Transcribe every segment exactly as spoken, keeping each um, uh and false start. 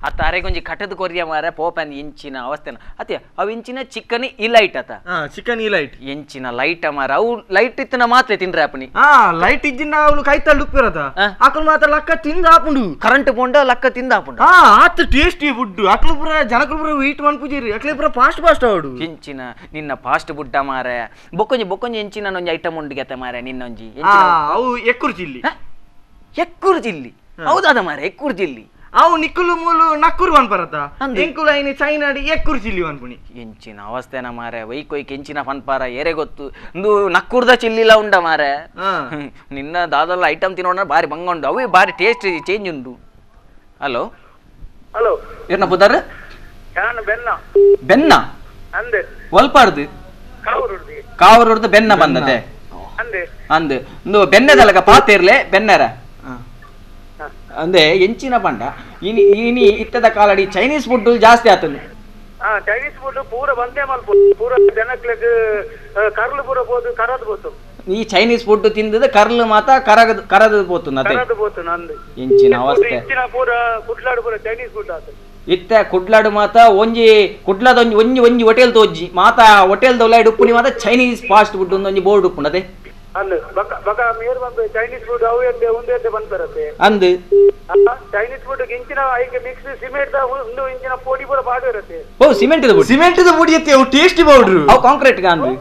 ಅತ್ತ ಅರೆಗೊಂಜಿ ಕಟ್ಟದ ಕೊರಿಯ ಮಾರ ಪೋಪನ್ ಇಂಚಿನ ಅವಸ್ಥೆನ ಅತ್ತೆ ಅವು ಇಂಚಿನ ಚಿಕನ್ ಇಲೈಟ್ ಅತ ಚಿಕನ್ ಇಲೈಟ್ ಎಂಚಿನ ಲೈಟ್ ಮಾರ ಅವು ಲೈಟ್ ಇತ್ತನ ಮಾತ್ರ ತಿಂದ್ರೆ ಅಪ್ಪನಿ ಹಾ ಲೈಟ್ ಇದ್ದಿನ ಅವಳು ಕೈತಲ್ಲಿ ಉಪ್ಪಿರತ ಅಕಲ್ ಮಾತ್ರ ಲಕ್ಕ ತಿಂದ ಹಾಪುಂಡು ಕರೆಂಟ್ ಪೋಂಡ ಲಕ್ಕ ತಿಂದ ಹಾಪುಂಡು ಹಾ ಆತ ಟೇಸ್ಟಿ ಫುಡ್ ಅಕ್ಲು ಪುರ ಜನಕಲ್ ಪುರ ವೀಟ್ ಮನ್ ಪೂಜಿರಿ ಅಕ್ಲೆ ಪುರ ಫಾಸ್ಟ್ ಫಾಸ್ಟ್ ಅವಡು ಎಂಚಿನ ನಿನ್ನ ಫಾಸ್ಟ್ ಬುಡ್ಡ ಮಾರ ಬೊಕ್ಕೊಂಜಿ ಬೊಕ್ಕೊಂಜಿ ಎಂಚಿನ ಒಂಜಿ ಐಟಮ್ ಉಂಡು ಗೆತೆ ಮಾರ ನಿನ್ನೊಂಜಿ ಅವು ಎಕ್ಕುರು ಚಿಲ್ಲಿ ಎಕ್ಕೂರು ಜಿಲ್ಲಿ ಹೌದಾದ ಮಾರ ಎಕ್ಕೂರು ಜಿಲ್ಲಿ ಅವು ನಿಕ್ಕುಲು ಮೂಲು ನಕ್ಕುರು ಅನ್ಪರತ ಎಂಕುಲ ಐನಿ ಚೈನಾಡಿ ಎಕ್ಕುರು ಚಿಲ್ಲಿ ಅನ್ಪುನಿ ಎಂಚಿನ ಅವಸ್ಥೆನ ಮಾರೆ ವೈಕೊಯ್ಕ್ ಎಂಚಿನ ಫನ್ಪಾರ ಏರೆ ಗೊತ್ತು ಇಂದು ನಕ್ಕುರ್ದ ಚಿಲ್ಲಿಲ ಉಂಡ ಮಾರೆ ನಿನ್ನ ದಾದಲ್ಲ ಐಟಮ್ ತಿನ್ನೋಣ ಬಾರಿ ಬಂಗ ಉಂಡು ಅವೇ ಬಾರಿ ಟೇಸ್ಟ್ ಚೇಂಜ್ ಉಂಡು ಹಲೋ ಹಲೋ ಏನ ಬುದರ್ ಬೆನ್ನ ಬೆನ್ನ ಅಂದೆ ಒಲ್ಪಾರ್ದು ಕಾವೂರುರ್ದಿ ಕಾವೂರುರ್ದು ಬೆನ್ನ ಬಂದದೆ ಅಂದೆ ಅಂದು ಇಂದು ಬೆನ್ನದಲಗ ಪಾತೇರ್ಲೆ ಬೆನ್ನರ ಅಂದೆ ಎಂಚಿನ ಪಂಡ ಇನಿ ಇನಿ ಇತ್ತದ ಕಾಲಡಿ ಚೈನೀಸ್ ಫುಡ್ ಜಾಸ್ತಿ ಆತನು ಹಾ ಚೈನೀಸ್ ಫುಡ್ ಪೂರ ಬಂದೇ ಮಲ್ಪ ಪೂರ ಜನಕ್ಲೆಗ್ ಕರ್ಲು ಪೂರ ಬೋದು ಕರದ್ ಬೋದು ಈ ಚೈನೀಸ್ ಫುಡ್ ತಿಂದದ ಕರ್ಲು ಮಾತ ಕರಗದ ಕರದು ಪೋತು ನತೆ ಕರದ್ ಬೋದು ನಂದು ಎಂಚಿನ ಅವಸ್ಥೆ ಇಂಚಿನ ಪೂರ ಕುಡ್ಲಾಡು ಪೂರ ಚೈನೀಸ್ ಫುಡ್ ಆತ ಇತ್ತ ಕುಡ್ಲಾಡು ಮಾತ ಒಂಜಿ ಕುಡ್ಲಾದ ಒಂಜಿ ಒಂಜಿ ಒಂಜಿ ಹೋಟೆಲ್ ತೋಜ್ಜಿ ಮಾತ ಹೋಟೆಲ್ ದೊಲಾಯ್ಡ್ ಉಪ್ಪುನಿ ಮಾತ ಚೈನೀಸ್ ಫಾಸ್ಟ್ ಫುಡ್ ಒಂದೊಂಜಿ ಬೋರ್ಡ್ ಉಪ್ಪುಂಡದೆ ಅಂದು ಬಕ ಬಕ ಮೇರ್ ಬಂದು ಚೈನೀಸ್ ಫುಡ್ ಅವು ಎಡ್ಡೆ ಒಂದೇ ಬಂದ್ಬರತ್ತೆ ಅಂದು ಚೈನೀಸ್ ಫುಡ್ ಇಂಚಿನ ಐಕೆ ಮಿಕ್ಸ್ ಸಿಮೆಂಟ್ ಒಂದು ಇಂಚಿನ ಪೊಡಿ ಪೂರ ಬಾಡು ಇರುತ್ತೆ ಓ ಸಿಮೆಂಟ್ ದ ಸಿಮೆಂಟ್ ದ ಪುಡಿ ಎತ್ತೆ ಅವು ಟೇಸ್ಟಿ ಪೌಡರ್ ಅವು ಕಾಂಕ್ರೀಟ್ ಗ ಅಂದು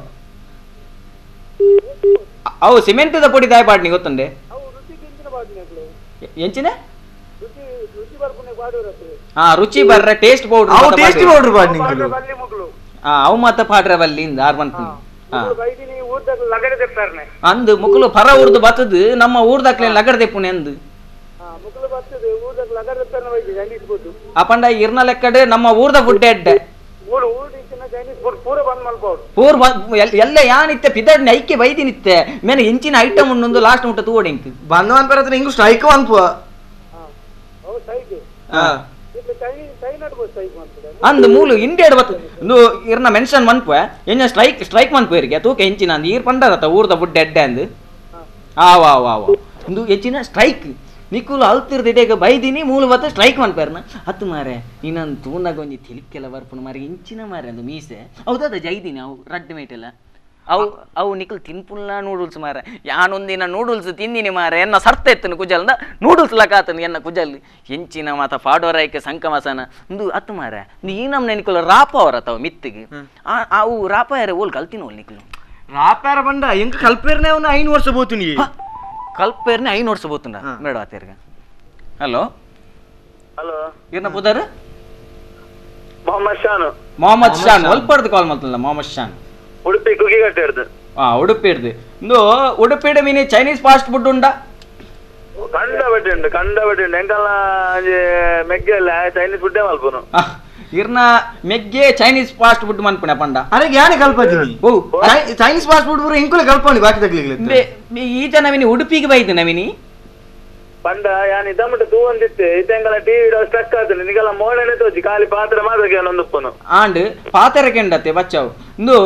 ಅವು ಸಿಮೆಂಟ್ ದ ಪುಡಿ ದಾಯ ಬಾಡ್ನಿ ಗೊತ್ತಂದೆ ಅವು ರುಚಿಗೆ ಇಂಚಿನ ಬಾಡ್ನಿ ಎಂಚಿನ ರುಚಿ ರುಚಿ ಬರ್ಪುನೆ ಬಾಡು ಇರುತ್ತೆ ಹಾ ರುಚಿ ಬರ್ರೆ ಟೇಸ್ಟ್ ಪೌಡರ್ ಅವು ಟೇಸ್ಟಿ ಪೌಡರ್ ಬಾಡ್ನಿ ಬಲ್ಲಿ ಮುಗ್ಳು ಹಾ ಅವು ಮಾತ ಪಾಡ್ರೆ ಬಲ್ಲಿಂದ ಆರ್ಬನ್ ಬೈದಿನಿ ಊರ್ದಾಗ ಲಗಡೆ ತೆಪ್ಪಾರ್ನೆ ಅಂದು ಮುಕ್ಳು ಪರ ಊರ್ದು ಬತ್ತದು ನಮ್ಮ ಊರ್ದಾಕ್ಲೆ ಲಗಡೆ ತೆಪ್ಪುನೆ ಅಂದು ಮುಕ್ಳು ಬರ್ತದೆ ಊರ್ದಾಗ ಲಗಡೆ ತೆಪ್ಪಾರ್ನೆ ಬೈದಿ ಚೈನೀಸ್ ಫುಡ್ ಅಪಂಡ ಇರ್ನ ಲೆಕ್ಕಡೆ ನಮ್ಮ ಊರ್ದ ಫುಡ್ ಎಡ್ಡೆ ಊರು ಊರು ಇಂಚಿನ ಚೈನೀಸ್ ಫುಡ್ ಪೂರ ಬಂದ್ ಮಲ್ಪೌಡು ಪೂರ್ ಎಲ್ಲ ಯಾನಿತ್ತೆ ಪಿದಡ್ನೆ ಐಕೆ ಬೈದಿನಿತ್ತೆ ಮೇನೆ ಇಂಚಿನ ಐಟಮ್ ಉಂಡು ಲಾಸ್ಟ್ ಮುಟ್ಟ ತೂವಡಿ ಇಂಕ್ ಬಂದು ಅನ್ಪರತ್ರ ಇಂಗು ಸ್ಟ್ರೈಕ್ ಅನ್ಪುವ ಅವು ಸೈಕ್ ಚೈನೀಸ್ ಚೈನಾಡ್ ಬಸ್ ಸೈಕ್ ಮಾಡ್ತದೆ ಅಂದು ಮೂಲು ಇಂಡಿಯಾಡ್ ಬತ್ತು ಇಂದು ಇರ್ನ ಮೆನ್ಷನ್ ಮನ್ಪ ಎಂಜ ಸ್ಟ್ರೈಕ್ ಸ್ಟ್ರೈಕ್ ಮನ್ಪ ಇರ್ಗೆ ತೂಕ ಹೆಂಚಿನ ಅಂದು ಈರ್ ಪಂಡರತ್ತ ಊರ್ದ ಫುಡ್ ಎಡ್ಡೆ ಅಂದು ಆವಾ ಆವಾ ಆವಾ ಇಂದು ಹೆಚ್ಚಿನ ಸ್ಟ್ರೈಕ್ ನಿಕ್ಕುಲು ಅಲ್ತಿರ್ದಿಡೇಗ ಬೈದಿನಿ ಮೂಲು ಬತ್ತ ಸ್ಟ್ರೈಕ್ ಮನ್ಪೇರ್ನ ಹತ್ತು ಮಾರೆ ಇನ್ನೊಂದು ತೂನಾಗ ಒಂಜಿ ತಿಲಿಕ್ಕೆಲ್ಲ ಬರ್ಪುಣ ಮಾರೆ ಇಂಚಿನ ಮಾರೆ ಅಂದು ಮೀಸೆ ಹೌದಾದ ಜೈದಿನಿ ಅವು ರಡ್ಡ್ ಮೇಟೆಲ್ಲ ಅವು ಅವು ನಿಕ್ಕಲು ತಿನ್ಪುಲ್ಲ ನೂಡಲ್ಸ್ ಮಾರೆ ಯಾನೊಂದಿನ ನೂಡಲ್ಸ್ ತಿಂದಿನಿ ಮಾರೆ ಎನ್ನ ಸರ್ತ ಎತ್ತನು ಕುಜಲ್ದ ನೂಡಲ್ಸ್ ಲಕಾತನು ಎನ್ನ ಕುಜಲ್ ಎಂಚಿನ ಮಾತ ಪಾಡೋರೈಕೆ ಸಂಕಮಸನ ಇಂದು ಹತ್ತು ಮಾರೆ ಈ ನಮ್ನೆ ನಿಕ್ಕಲು ರಾಪ ಅವರ ತಾವು ಮಿತ್ತಿಗೆ ಅವು ರಾಪ ಯಾರ ಓಲ್ ಕಲ್ತಿನ ಓಲ್ ನಿಕ್ಕಲು ರಾಪ್ಯಾರ ಬಂಡ ಎಂಕ ಕಲ್ಪೇರ್ನೆ ಅವನು ಐನು ವರ್ಷ ಬೋತು ನೀ ಕಲ್ಪೇರ್ನೆ ಐನು ವರ್ಷ ಬೋತುಂಡ ಮೇಡ ಆತೇರ್ಗ ಹಲೋ ಹಲೋ ಇರ್ನ ಪುದರ್ ಮೊಹಮ್ಮದ್ ಶಾನ್ ಮೊಹಮ್ಮದ್ ಶಾನ್ ಒಲ್ಪಡ್ದು ಕಾಲ್ ಮಾಡ್ತಲ್ಲ ಮೊಹಮ್ಮದ್ ಶಾನ್ ಉಡುಪಿ ಕುಗಿಗಟ್ಟೆ ಹಿಡ್ದು ಹಾ ಉಡುಪಿ ಹಿಡ್ದು ಇಂದು ಉಡುಪಿಡ ಮೀನಿ ಚೈನೀಸ್ ಫಾಸ್ಟ್ ಫುಡ್ ಉಂಡ ಕಂಡ ಬಟ್ಟೆ ಉಂಟು ಕಂಡ ಬಟ್ಟೆ ಉಂಟು ಎಂಕಲ್ಲ ಮೆಗ್ಗೆ ಅಲ್ಲ ಚೈನೀಸ್ ಫುಡ್ಡೇ ಮಲ್ಪನು ಇರ್ನ ಮೆಗ್ಗೆ ಚೈನೀಸ್ ಫಾಸ್ಟ್ ಫುಡ್ ಮನ್ಪುಣೆ ಪಂಡ ಅರೆ ಯಾನೆ ಕಲ್ಪತೀನಿ ಓ ಚೈನೀಸ್ ಫಾಸ್ಟ್ ಫುಡ್ ಪೂರ ಇಂಕುಲೆ ಕಲ್ಪನಿ ಬಾಕಿ ತಗ್ಲಿಗ್ಲಿ ಈತ ನವಿನಿ ಉಡುಪಿಗೆ ಬೈದು ನವಿನಿ ಪಂಡ ಯಾನ್ ಇದಮ್ಮಟ ತೂ ಅಂದಿತ್ತೆ ಇತೆಂಗಲ ಟಿವಿ ಸ್ಟ್ರಕ್ ಆತನೆ ನಿಗಲ ಮೋಡನೆ ತೋಜಿ ಖಾಲಿ ಪಾತ್ರ ಮಾತ್ರ ಕೇಳೊಂದುಪ್ಪನು ಆಂಡ್ ಪಾತ್ರ ಕೆಂಡತ್ತೆ ಬಚ್ಚಾವು ಇಂದು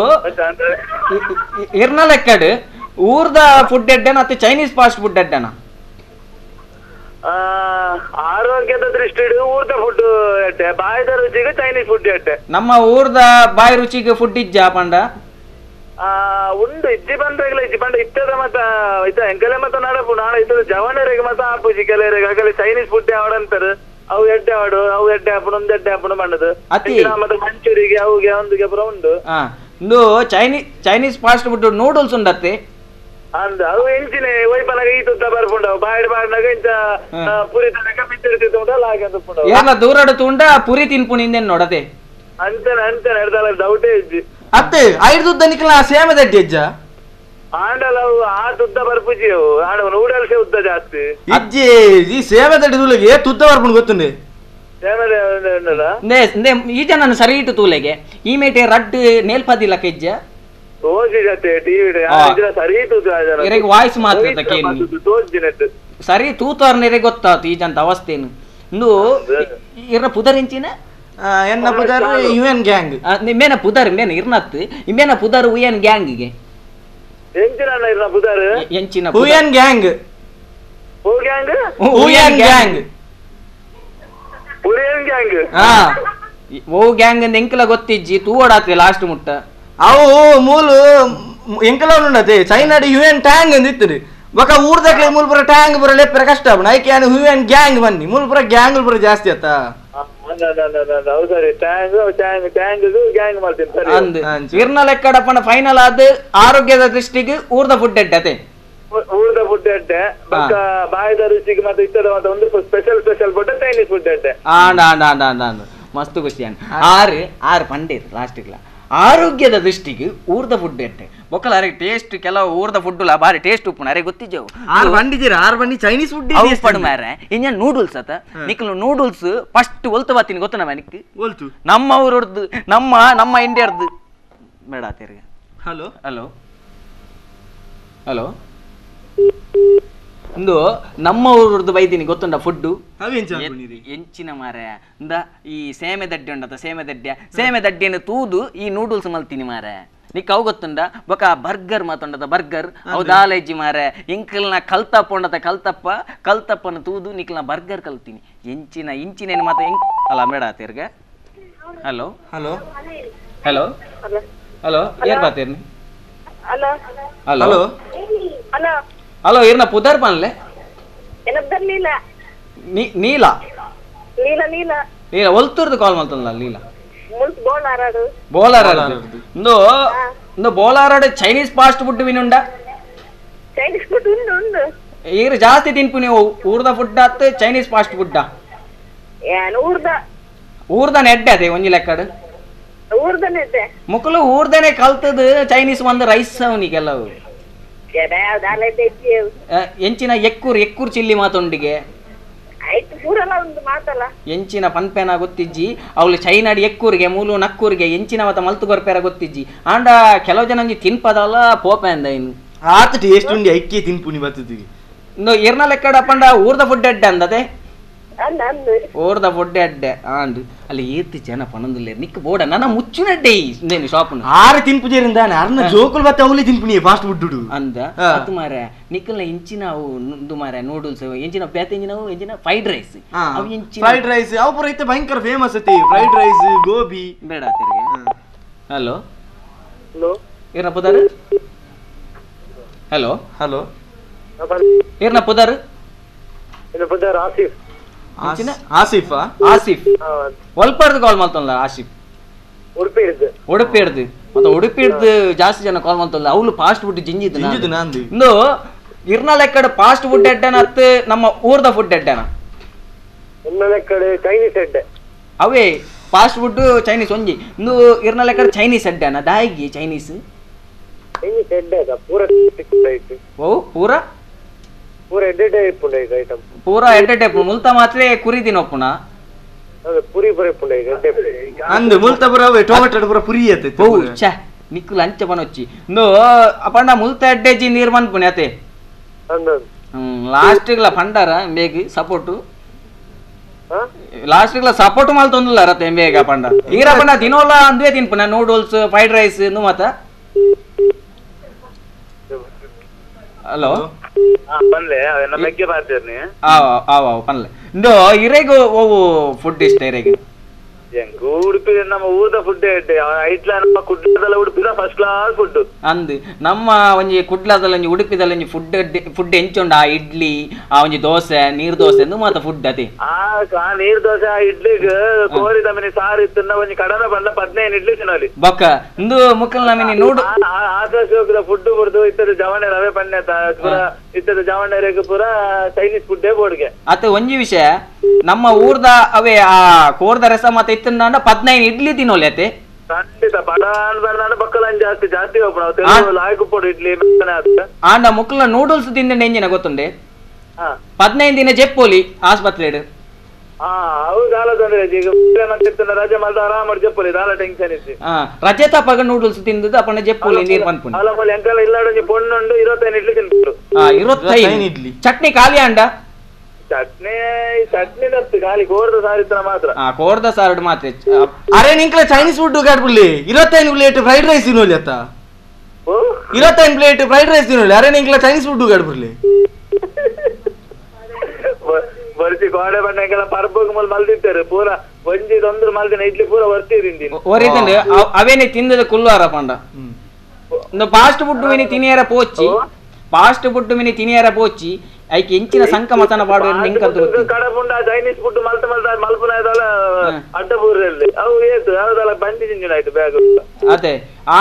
ಇರ್ನ ಲೆಕ್ಕಡ್ ಊರ್ದ ಫುಡ್ ಎಡ್ಡೆನ ಅತ್ತೆ ಚೈನೀಸ್ ಫಾಸ್ಟ್ ಫುಡ್ ಎಡ್ಡೆನ ಆರೋಗ್ಯದ ದೃಷ್ಟಿ ಊರ್ದ ಫುಡ್ ಎಟ್ಟೆ ಬಾಯ್ದ ರುಚಿಗೆ ಚೈನೀಸ್ ಫುಡ್ ಎಟ್ಟೆ ನಮ್ಮ ಊರ್ದ ಬಾಯಿ ರುಚಿಗೆ ಫುಡ್ ಇಜ್ಜ ಪಂಡ ಆ ಉಂಡು ಇಜ್ಜಿ ಬಂದ್ರೆಗ್ಲ ಇಜ್ಜಿ ಬಂಡ ಇತ್ತದ ಮತ್ತ ಇತ್ತ ಎಂಕಲೆ ಮತ್ತ ನಡಪು ನಾಳೆ ಇತ್ತದ ಜವನರಿಗೆ ಮತ್ತ ಆಪುಜಿ ಕೆಲವರಿಗೆ ಆಗಲಿ ಚೈನೀಸ್ ಫುಡ್ ಆವಡಂತಾರ ಅವು ಎಡ್ಡೆ ಆಡು ಅವು ಎಡ್ಡೆ ಹಾಪುಣ ಒಂದ್ ಎಡ್ಡೆ ಹಾಪುಣ ಬಂಡದು ಮತ್ತೆ ಮಂಚೂರಿಗೆ ಅವುಗೆ ಒಂದಿಗೆ ಪುರ ಉಂಡು ಇಂದು Chinese Chinese fast food noodles ಉಂಡತ್ತೆ ಅಂದ ಅವು ಎಂಚಿನೆ ವೈಪಲಾಗ ಈ ತುತ್ತ ಬರ್ಪುಂಡವು ಬಾಯ್ಡ್ ಬಾಡ್ನಾಗ ಇಂಚ ಪುರಿ ತನಕ ಬಿತ್ತಿರ್ತಿತ್ತು ಉಂಟಲ್ಲ ಹಾಗೆ ಅಂತ ಪುಂಡವು ಎಲ್ಲ ದೂರಡು ತುಂಡ ಪುರಿ ತಿನ್ಪುಣಿಂದೇನ್ ನೋಡದೆ ಅಂತಾನೆ ಅಂತಾನೆ ಎಡ್ದಲ್ಲ ಡೌಟೇ ಇಜ್ಜಿ ಅತ್ತೆ ಐದು ದುದ್ದ ನಿಕ್ಲ ಸೇಮ ದಡ್ಡಿ ಅಜ್ಜ ಆಂಡಲ ಅವು ಆ ತುದ್ದ ಬರ್ಪುಜಿ ಅವು ಆಂಡ ನೂಡಲ್ಸೇ ಉದ್ದ ಜಾಸ್ತಿ ಅಜ್ಜಿ ಈ ಸೇಮ ದಡ್ಡಿ ತೂಲೆಗೆ ತುದ್ದ ಬರ್ಪುಂಡು ಗೊತ್ತುಂಡೆ ಈ ಜನ ಸರಿ ಇಟ್ಟು ತೂಲೆಗೆ ಈ ಮೇಟೆ ರಡ್ ನೇಲ್ಪದಿ ಲಕ್ಕ ಇಜ್ಜ ತೋಜಿ ಜತೆ ಟಿವಿ ಸರಿ ತೂತು ವಾಯ್ಸ್ ಮಾತ್ರ ಸರಿ ತೂತಾರ್ನೆರೆ ಗೊತ್ತಾತು ಈ ಜಂತ ಅವಸ್ಥೆನು ಇಂದು ಇರ ಪುದರಿಂಚಿನ ಎನ್ನ ಪುದರ್ ಯುಎನ್ ಗ್ಯಾಂಗ್ ಮೇನ ಪುದರ್ ಮೇನ ಇರ್ನತ್ ಮೇನ ಪುದರ್ ಉಯನ್ ಗ್ಯಾಂಗ್ಗೆ ಎಂಚಿನ ಇರ್ನ ಪುದರ್ ಎಂಚಿನ ಉಯನ್ ಗ್ಯಾಂಗ್ ಓ ಗ್ಯಾಂಗ್ ಉಯನ್ ಗ್ಯಾಂಗ್ ಪುರಿಯನ್ ಗ್ಯಾಂಗ್ ಹಾ ಓ ಗ್ಯಾಂಗ್ ಅಂದ್ ಎಂಕಲ ಗೊತ್ತಿಜ್ಜಿ ತೂವಡಾತ್ರಿ ಲಾಸ್ಟ್ ಮುಟ್ಟ ಅವು ಮೂಲು ಎಂಕಲ ಉಂಡತೆ ಚೈನಾಡಿ ಯು ಎನ್ ಟ್ಯಾಂಗ್ ಅಂತ ಇತ್ತು ಬೊಕ ಊರ್ದಕ್ಲೆ ಮೂಲ್ ಪುರ ಟ್ಯಾಂಗ್ ಪುರ ಲೆಪ್ಪರ ಕಷ್ಟ ಬಣ್ಣ ಐಕೆ ಯು ಎನ್ ಗ್ಯಾಂಗ್ ಬನ್ನಿ ಮೂಲ್ ಪುರ ಗ್ಯಾಂಗ್ ಪುರ ಜಾಸ್ತಿ ಆತ ಹೌದು ಸರಿ ಟ್ಯಾಂಗ್ ಟ್ಯಾಂಗ್ ಟ್ಯಾಂಗ್ ಗ್ಯಾಂಗ್ ಮಾಡ್ತೀನಿ ಸರಿ ಅಂದ್ ಇರ್ನ ಲೆಕ್ಕಡಪ್ಪನ ಫೈನಲ್ ಆದ ಆರೋಗ್ಯದ ದೃಷ್ಟಿಗೆ ಊರ್ದ ಫುಡ್ ಎಡ್ಡತೆ ಊರ್ದ ಫುಡ್ ಎಡ್ಡೆ ಬೊಕ್ಕ ಬಾಯಿದ ರುಚಿಗೆ ಮತ್ತೆ ಇತ್ತದ ಮತ್ತೆ ಒಂದು special special food Chinese food ಎಡ್ಡೆ ಆಂಡ ಆಂಡ ಆಂಡ ಆಂಡ ಆಂಡ ಮಸ್ತ್ ಖುಷಿ ಅಂಡ್ ಆರು ಆರು ಪಂಡೇರು ಲಾಸ್ಟಿಗ್ಲ ಆರೋಗ್ಯದ ದೃಷ್ಟಿಗೆ ಊರ್ದ ಫುಡ್ ಎಡ್ಡೆ ಬೊಕ್ಕಲ ಅರೆ ಟೇಸ್ಟ್ ಕೆಲವು ಊರ್ದ ಫುಡ್ ಬಾರಿ ಟೇಸ್ಟ್ ಉಪ್ಪುನ ಅರೆ ಗೊತ್ತಿದ್ದೆವು ಆರು ಬಂಡಿದ್ದೀರ ಆರು ಬಂಡಿ ಚೈನೀಸ್ ಫುಡ್ ಪಡು ಮಾರೆ ಇಂಜ ನೂಡಲ್ಸ್ ಅತ ನಿಕ್ಲು ನೂಡಲ್ಸ್ ಫಸ್ಟ್ ಒಲ್ತ ಬಾತೀನಿ ಗೊತ್ತ ನಮ್ಮ ನಿಕ್ ಹೋಲ್ತು ನಮ್ಮ ಊರದ್ದು ನಮ್ಮ ನಮ್ಮ ಇಂಡಿಯಾರ್ದು ಬೇಡ ತಿರ್ಗ ಹಲೋ ಹಲೋ ಹಲೋ ಒಂದು ನಮ್ಮ ಊರದ್ದು ಬೈತೀನಿ ಗೊತ್ತುಂಡ ಫುಡ್ಡು ಎಂಚಿನ ಮಾರೆ ಇಂದ ಈ ಸೇಮೆ ದಡ್ಡಿ ಉಂಡತ ಸೇಮೆ ದಡ್ಡ್ಯ ಸೇಮೆ ದಡ್ಡಿಯನ್ನು ತೂದು ಈ ನೂಡಲ್ಸ್ ಮಲ್ತೀನಿ ಮಾರೆ ನಿಕ್ ಅವು ಗೊತ್ತುಂಡ ಬೊಕ ಬರ್ಗರ್ ಮಾತುಂಡದ ಬರ್ಗರ್ ಅವು ದಾಲೆಜ್ಜಿ ಮಾರೆ ಇಂಕಲ್ನ ಕಲ್ತಪ್ಪ ಉಂಡತ ಕಲ್ತಪ್ಪ ಕಲ್ತಪ್ಪನ ತೂದು ನಿಕ್ಲ ಬರ್ಗರ್ ಕಲ್ತೀನಿ ಎಂಚಿನ ಇಂಚಿನೇನು ಮಾತ ಹೆಂಗ್ ಅಲ್ಲ ಮೇಡ ತಿರ್ಗ ಹಲೋ ಹಲೋ ಹಲೋ ಹಲೋ ಏರ್ ಬಾತೇರ್ನಿ ಹಲೋ ಹಲೋ ಹಲೋ ಹಲೋ ಇರ್ನ ಪುದರ್ ಪನ್ಲೆ ಏನಬ್ದರ್ ಲೀಲ ನೀಲ ಲೀಲ ಲೀಲ ನೀಲ ಒಲ್ತೂರ್ದು ಕಾಲ್ ಮಾಡ್ತಲ್ಲ ಲೀಲ ಮುಲ್ಸ್ ಬೋಲ್ ಆರಾಡು ಬೋಲಾರ ಇಂದು ಇಂದು ಬೋಲಾರಾಡು ಚೈನೀಸ್ ಫಾಸ್ಟ್ ಫುಡ್ ವಿನುಂಡ ಚೈನೀಸ್ ಫುಡ್ ಉಂಡು ಉಂಡು ಈರು ಜಾಸ್ತಿ ತಿನ್ಪು ನೀವು ಊರ್ದ ಫುಡ್ ಆತ್ ಚೈನೀಸ್ ಫಾಸ್ಟ್ ಫುಡ್ ಏನು ಊರ್ದ ಊರ್ದ ನೆಡ್ಡೆ ಅದೇ ಒಂಜಿ ಲೆಕ್ಕಡ್ ಊರ್ದನೆ ಇದೆ ಮುಕ್ಕಲು ಊರ್ದನೆ ಕಲ್ತದ ಚೈನೀಸ್ ಒಂದು ರೈಸ್ ಅವನಿಗೆಲ್ಲವು ಎಂಚಿನ ಎಕ್ಕೂರ್ ಎಕ್ಕೂರ್ ಚಿಲ್ಲಿ ಮಾತೊಂಡಿಗೆ ಆಯ್ತು ಪೂರಲ್ಲ ಒಂದು ಮಾತಲ್ಲ ಎಂಚಿನ ಪನ್ಪೆನ ಗೊತ್ತಿಜ್ಜಿ ಅವಳು ಚೈನಾಡಿ ಎಕ್ಕೂರಿಗೆ ಮೂಲು ನಕ್ಕೂರಿಗೆ ಎಂಚಿನ ಮತ ಮಲ್ತು ಗೊರ್ಪೆರ ಗೊತ್ತಿಜ್ಜಿ ಆಂಡ ಕೆಲವು ಜನ ಪೋಪೆ ಪೋಪೆ ಅಂದ ಇನ್ನು ಆತ ಟೇಸ್ಟ್ ಉಂಡಿ ಐಕ್ಯ ತಿನ್ಪುನಿ ಬರ್ತದಿ ಇನ್ನು ಇರ್ನ ಲೆಕ್ಕಡ ಪಂಡ ಊರ್ದ ಫುಡ್ ಎಡ್ಡೆ ಅಂದದೆ ಅಂದ ಅಂದು ಊರ್ದ ಫುಡ್ ಎಡ್ಡೆ ಆಂಡ್ ಅಲ್ಲಿ ಏತಿ ಜನ ಪಣಂದಿಲ್ಲ ನಿಕ್ ಬೋಡ ನನ್ನ ಮುಚ್ಚುನಡ್ಡೆ ಇಂದೇನು ಶಾಪ್ನ ಆರು ತಿನ್ಪುಜೇರಿಂದ ಅರ್ನ ಜೋಕುಲ್ ಬತ್ತ ಅವಲಿ ತಿನ್ಪುನಿ ಫಾಸ್ಟ್ ಫುಡ್ ಅಂದ ಅತ್ ಮಾರೆ ನಿಕ್ಕಲ್ನ ಇಂಚಿನ ಅವು ನುಂದು ಮಾರೆ ನೂಡಲ್ಸ್ ಎಂಚಿನ ಪ್ಯಾತ್ ಎಂಚಿನ ಎಂಚಿನ ಫ್ರೈಡ್ ರೈಸ್ ಅವು ಎಂಚಿನ ಫ್ರೈಡ್ ರೈಸ್ ಅವು ಪುರ ಐತೆ ಭಯಂಕರ ಫೇಮಸ್ ಐತಿ ಫ್ರೈಡ್ ರೈಸ್ ಗೋಬಿ ಬೇಡ ತಿರ್ಗೆ ಹಲೋ ಹಲೋ ಏರ್ನ ಪುದರ್ ಹಲೋ ಹಲೋ ಏರ್ನ ಪುದರ್ ಇದು ಪುದರ್ ಆಸಿಫ್ ಆಸಿಫ್ ಆಸಿಫ್ ಒಲ್ಪಡ್ದು ಕಾಲ್ ಮಾಡ್ತಲ್ಲ ಆಸಿಫ್ ಉಡುಪಿ ಇದ್ದು ಉಡುಪಿ ಹಿಡ್ದು ಮತ್ತೆ ಉಡುಪಿ ಹಿಡ್ದು ಜಾಸ್ತಿ ಜನ ಕಾಲ್ ಮಾಡ್ತಲ್ಲ ಅವಳು ಫಾಸ್ಟ್ ಫುಡ್ ಜಿಂಜಿದ್ದು ಜಿಂಜಿದ್ದು ನಂದು ಇಂದು ಇರ್ನ ಲೆಕ್ಕಡ ಫಾಸ್ಟ್ ಫುಡ್ ಎಡ್ಡನ ಅತ್ ನಮ್ಮ ಊರ್ದ ಫುಡ್ ಎಡ್ಡನ ಇನ್ನೊಂದ ಕಡೆ ಚೈನೀಸ್ ಎಡ್ಡೆ ಅವೇ ಫಾಸ್ಟ್ ಫುಡ್ ಚೈನೀಸ್ ಒಂಜಿ ಇಂದು ಇರ್ನ ಲೆಕ್ಕಡ ಚೈನೀಸ್ ಎಡ್ಡನ ದಾಯಿಗಿ ಚೈನೀಸ್ ಚೈನೀಸ್ ಎಡ್ಡೆ ಪೂರ ಓ ಪೂರ ಪೂರ ಎಡ್ಡೆ ಟೈಪ್ ಉಂಡ ಈಗ ಐಟಮ್ ಪೂರ ಎಡ್ಡೆ ಟೈಪ್ ಮುಲ್ತ ಮಾತ್ರ ಕುರಿ ತಿನ್ನೊಪ್ಪುನ ಅದೇ ಪುರಿ ಪುರಿ ಪುಂಡ ಈಗ ಎಡ್ಡೆ ಅಂದು ಮುಲ್ತ ಪುರ ಟೊಮೆಟೊ ಪುರ ಪುರಿ ಐತೆ ಓ ಛೆ ನಿಕ್ಕು ಲಂಚ ಬನೊಚ್ಚಿ ಇಂದು ಅಪಂಡ ಮುಲ್ತ ಎಡ್ಡೆ ಜಿ ನೀರ್ ಬಂದ್ಪುಣಿ ಅತೆ ಅಂದ ಹ್ಮ್ ಲಾಸ್ಟಿಗ್ಲ ಪಂಡಾರ ಬೇಗ ಸಪೋರ್ಟು ಹಾ ಲಾಸ್ಟಿಗ್ಲ ಸಪೋರ್ಟ್ ಮಾಲ್ ತೊಂದಿಲ್ಲ ರತೆ ಬೇಗ ಪಂಡ ಈರ ಪಂಡ ತಿನ್ನೋಲ್ಲ ಅಂದ್ವೇ ತಿನ್ಪುನ ನೂಡಲ್ಸ್ ಫ್ರೈಡ್ ರೈಸ್ ನು ಮತ ಹಲೋ ಬಂದ್ಲೆ ನಮ್ಮ ಮೆಗ್ಗೆ ಮಾಡ್ತೀರಿ ಆವ ಆವ ಪನ್ಲೆ ಇಂದು ಇರೆಗು ಓವು ಫುಡ್ ಇಷ್ಟ ಇರೆಗೆ ಹೆಂಗ್ ಉಡುಪಿ ನಮ್ಮ ಊರದ ಫುಡ್ ಎಡ್ಡೆ ಐಟ್ಲ ನಮ್ಮ ಕುಡ್ಲದಲ್ಲ ಉಡುಪಿದ ಫಸ್ಟ್ ಕ್ಲಾಸ್ ಫುಡ್ ಅಂದ್ ನಮ್ಮ ಒಂಜಿ ಕುಡ್ಲದಲ್ಲಿ ಒಂಜಿ ಉಡುಪಿದಲ್ಲಿ ಒಂಜಿ ಫುಡ್ ಫುಡ್ ಎಂಚುಂಡ ಆ ಇಡ್ಲಿ ಆ ಒಂಜಿ ದೋಸೆ ನೀರ್ ದೋಸೆ ಎಂದು ಮಾತ ಫುಡ್ ಅದೇ ಆ ನೀರ್ ದೋಸೆ ಆ ಇಡ್ಲಿಗ್ ಕೋರಿ ತಮನಿ ಸಾರು ಇತ್ತು ಒಂಜಿ ಕಡನ ಬಂದ ಹದಿನೈದು ಇಡ್ಲಿ ತಿನ್ನಲಿ ಬೊಕ್ಕ ಇಂದು ಮುಕ್ಕಲ್ ನಮಿನಿ ನೋಡು ಆಕಾಶೋಗದ ಫುಡ್ ಬುಡ್ದು ಇತ್ತದ ಜವಣೆ ರವೆ ಪನ್ನೆ ಪೂರ ಇತ್ತದ ಜವಣೆ ರೇಖೆ ಪೂರ ಚೈನೀಸ್ ಫುಡ್ಡೇ ಬೋರ್ಡ್ಗೆ ಅತ್ತ ಒಂಜಿ ವಿಷಯ ನಮ್ಮ ಊರ್ದ ಅವೇ ಆ ಕೋರ್ದ ರಸ ಮತ್ತೆ ಇತ್ತಂಡ ಹದಿನೈದು ಇಡ್ಲಿ ತಿನ್ನೋಲಿ ಅತೆ ಖಂಡಿತ ಪಟಾನ್ ಬರ್ದಾನ ಬಕ್ಕಲನ್ ಜಾಸ್ತಿ ಜಾಸ್ತಿ ಹೋಗ್ಬಿಡ ಲಾಯ್ಕು ಪೊಡು ಇಡ್ಲಿ ಆಂಡ ಮುಕ್ಕಲ ನೂಡಲ್ಸ್ ತಿಂದ ಎಂಜಿನ ಗೊತ್ತುಂಡೆ ಹಾ ಹದಿನೈದು ದಿನ ಜೆಪ್ಪೋಲಿ ಆಸ್ಪತ್ರೆ ಹಾ ಅವು ದಾಲ ತೊಂದ್ರೆ ಈಗ ರಜೆ ಮಲ್ದ ಆರಾಮಾಗಿ ಜಪ್ಪಲಿ ದಾಲ ಟೆನ್ಷನ್ ಇತ್ತು ಹಾ ರಜೆ ತಪ್ಪಾಗ ನೂಡಲ್ಸ್ ತಿಂದದ್ದು ಅಪ್ಪನ ಜೆಪ್ಪೋಲಿ ನೀರ್ ಬಂದ್ಪುಣಿ ಅಲ್ಲ ಎಂಕಲ್ಲ ಇಲ್ಲಾಡೊಂಜಿ ಪೊಣ್ಣುಂಡು ಇರುವತ್ತೈದು ಇಡ್ಲಿ ತಿನ್ಬಿಟ್ಟು ಹಾ ಇರುವತ್ತೈದು ಇಡ್ಲಿ ಚಟ್ನಿ ಖಾಲಿ ಅಂಡ ಚಟ್ನಿ ಚಟ್ನಿ ತಪ್ಪು ಖಾಲಿ ಕೋರ್ದ ಸಾರಿತ್ತನ ಮಾತ್ರ ಹಾ ಕೋರ್ದ ಸಾರಡು ಮಾತ್ರ ಅರೆ ನಿಂಕ್ಲ ಚೈನೀಸ್ ಫುಡ್ ಕಾಡ್ಬಿಡ್ಲಿ ಇರತ್ತೈದು ಪ್ಲೇಟ್ ಫ್ರೈಡ್ ರೈಸ್ ತಿನ್ನೋಲಿ ಅತ್ತ ಓ ಇರತ್ತೈದು ಪ್ಲೇಟ್ ಫ್ರೈಡ್ ರೈಸ್ ತಿನ್ನೋಲಿ ಅರೆ ನಿಂಕ್ಲ ಚೈನೀಸ್ ಫುಡ್ ಕಾಡ್ಬಿಡ್ಲಿ ಬರ್ಸಿ ಗೋಡೆ ಬಣ್ಣ ಎಂಕಲ ಪರ್ಬೋಗ್ ಮೂಲ ಮಲ್ದಿತ್ತಾರೆ ಪೂರ ಒಂಜಿ ತೊಂದ್ರೆ ಮಲ್ದಿನ ಇಡ್ಲಿ ಪೂರ ವರ್ತೀರಿಂದಿ ಒರಿತಂದ್ರೆ ಅವೇನೆ ತಿಂದದ ಕುಲ್ವಾರ ಪಂಡ ಒಂದು ಫಾಸ್ಟ್ ಫುಡ್ ವಿನಿ ತಿನಿಯರ ಪೋಚಿ ಫಾಸ್ಟ್ ಫುಡ್ ವಿನಿ ತಿನಿಯರ ಪೋಚಿ ಐಕೆ ಇಂಚಿನ ಸಂಕ ಮತನ ಪಾಡುವ ನಿಂಕಂತ ಕಡಪುಂಡ ಚೈನೀಸ್ ಫುಡ್ ಮಲ್ತ ಮಲ್ತ ಮಲ್ಪನ ಇದಲ್ಲ ಅಡ್ಡಪೂರಲ್ಲಿ ಅವು ಏತು ಯಾವ್ದಲ್ಲ ಬಂದಿ ಜಿಂಜಿನ ಆಯ್ತು ಬ್ಯಾಗ್ ಅದೇ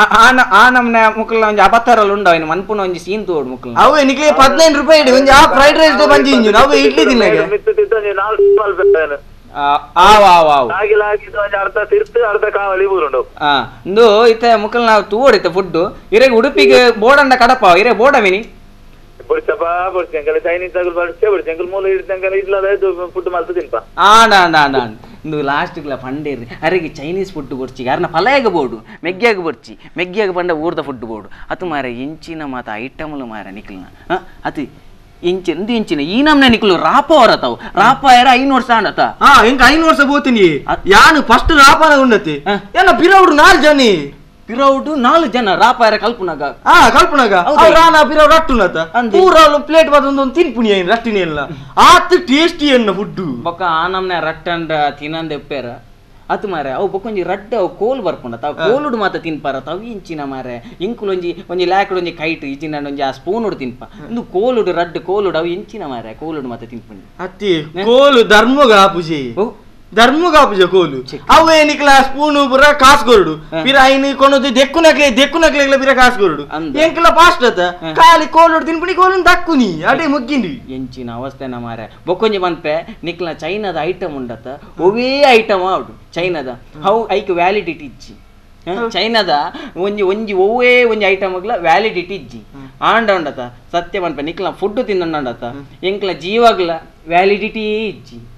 ಆ ನಮ್ನೆ ಮುಕ್ಕಲ ಒಂಜಿ ಅಬತ್ತಾರಲ್ಲಿ ಉಂಡ ಅವನು ಮನ್ಪುನ ಒಂಜಿ ಸೀನ್ ತೋಡು ಮುಕ್ಕಲ ಅವು ನಿಕ್ಲೆ ಹದಿನೈದು ರೂಪಾಯಿ ಇಡಿ ಒಂಜಿ ಆ ಫ್ರೈಡ್ ರೈಸ್ ಬಂದಿ ಇಂಜಿನ ಅವು ಇಡ್ಲಿ ತಿನ್ನಗೆ ಮಿತ್ತು ತಿತ್ತೊಂಜಿ ನಾಲ್ಕು ಮಲ್ಪೇನು ಆವ್ ಆವ್ ಆವ್ ಆಗಿಲ್ಲ ಆಗಿದ್ದು ಒಂಜಿ ಅರ್ಧ ತಿರ್ತು ಅರ್ಧ ಕಾವಲಿ ಬೂರುಂಡು ಆ ಇಂದು ಇತ್ತೆ ಮುಕ್ಕಲ್ ನಾವು ತೂಡಿತ್ತೆ ಫುಡ್ ಇರೆಗ್ ಉಡುಪಿಗೆ ಬೋಡಂಡ ಕಡಪ ಇರೆ ಬೋಡವಿನಿ ಬುಡ್ಸಪ್ಪ ಬುಡ್ಸಂಕಲ್ ಚೈನೀಸ್ ಆಗಲ್ ಬಡ್ಸೆ ಬುಡ್ಸಂಕಲ್ ಮೂಲ ಇಡ್ಸಂಕಲ್ ಇಡ್ಲದ ಫುಡ್ ಮಲ್ತು ತಿನ್ಪ ಆಂಡ ಆಂಡ ಆಂಡ ಇಂದು ಲಾಸ್ಟ್ ಗ್ಲ ಪಂಡೇರಿ ಅರೆಗೆ ಚೈನೀಸ್ ಫುಡ್ ಬೊಡ್ಚಿ ಯಾರನ್ನ ಫಲಯಾಗ ಬೋಡು ಮೆಗ್ಗಿಯಾಗ ಬೊಡ್ಚಿ ಮೆಗ್ಗಿಯಾಗ ಪಂಡ ಊರ್ದ ಫುಡ್ ಬೋಡು ಅತು ಮಾರ ಇಂಚಿನ ಮಾತ ಐಟಮ್ಲು ಮಾರ ನಿಕ್ಲನ ಅತಿ ಇಂಚಿ ಇಂದು ಇಂಚಿನ ಈ ನಮ್ನೆ ನಿಕ್ಲು ರಾಪ ಹೊರತಾವು ರಾಪ ಯಾರ ಐನೂರು ವರ್ಷ ಅಂಡತ ಹಾ ಇಂಕ ಐನೂರು ವರ್ಷ ಬೋತೀನಿ ಯಾನು ಫಸ್ಟ್ ರಾಪನ ಉಂಡತಿ ಎಲ್ಲ ಪಿರೌಡು ನಾಲ್ ಜನಿ ಪಿರೌಡು ನಾಲ್ಕು ಜನ ರಾಪ ಯಾರ ಕಲ್ಪನಾಗ ಹಾ ಕಲ್ಪನಾಗ ರಾನ ಪಿರೌಡು ಅಟ್ಟುನತ ಪೂರ ಪ್ಲೇಟ್ ಬದ ಒಂದು ತಿನ್ಪುಣಿ ಏನು ರಟ್ಟಿನಿ ಎಲ್ಲ ಆತ್ ಟೇಸ್ಟಿ ಅನ್ನ ಫುಡ್ ಬೊಕ್ಕ ಆ ನಮ್ನೆ ರಟ್ಟಂಡ ತಿನ್ನಂದೆ ಉಪ್ಪೇರ ಅತು ಮಾರೆ ಅವು ಬೊಕ್ಕೊಂಜಿ ರಡ್ಡ ಅವು ಕೋಲ್ ಬರ್ಕೊಂಡ ತಾವು ಕೋಲುಡು ಮಾತ ತಿನ್ಪಾರ ತಾವು ಇಂಚಿನ ಮಾರೆ ಇಂಕುಲು ಒಂಜಿ ಒಂಜಿ ಲ್ಯಾಕುಡು ಒಂಜಿ ಕೈಟ್ ಇಚಿನ ಒಂಜಿ ಆ ಸ್ಪೂನ್ ಉಡು ತಿನ್ಪ ಒಂದು ಕೋಲುಡು ರಡ್ಡು ಕೋಲುಡು ಅವು ಇಂಚಿನ ಮಾರೆ ಕೋಲುಡು ಮಾತ ತಿನ್ಪುಂಡು ಅತ್ತಿ ಕೋಲು ಧರ್ಮಗ ಆಪುಜಿ ಧರ್ಮಗ ಆಪುಜ ಕೋಲು ಅವೇ ನಿಕ್ಲ ಸ್ಪೂನು ಪುರ ಕಾಸ್ಕೊರುಡು ಪಿರ ಐನಿ ಕೊನದು ದೆಕ್ಕುನಕ್ಲೆ ದೆಕ್ಕುನಕ್ಲೆ ಪಿರ ಕಾಸ್ಕೊರುಡು ಎಂಕಲ ಫಾಸ್ಟ್ ಅತ ಕಾಲಿ ಕೋಲುಡು ತಿನ್ಪುನಿ ಕೋಲು ದಕ್ಕುನಿ ಅಡೆ ಮುಗ್ಗಿಂಡಿ ಎಂಚಿನ ಅವಸ್ಥೆನ ಮಾರೆ ಬೊಕ್ಕೊಂಜಿ ಬಂದ್ಪೆ ನಿಕ್ಲ ಚೈನಾದ ಐಟಮ್ ಉಂಡತ ಒವೇ ಐಟಮ್ ಆವಡು ಚೈನಾದ ಹೌ ಐಕ್ ವ್ಯಾಲಿಡಿಟಿ ಇಜ್ಜಿ ಚೈನಾದ ಒಂಜಿ ಒಂಜಿ ಒವ್ವೇ ಒಂಜಿ ಐಟಮ್ಗ್ಲ ವ್ಯಾಲಿಡಿಟಿ ಇಜ್ಜಿ ಆಂಡ ಉಂಡತ ಸತ್ಯ ಬಂದ್ಪೆ ನಿಕ್ಲ ಫುಡ್ ತಿಂದಂಡತ ಎಂಕ್ಲ ಜೀವಗ್ಲ ವ್ಯಾಲಿಡಿಟಿ ಇಜ್ಜಿ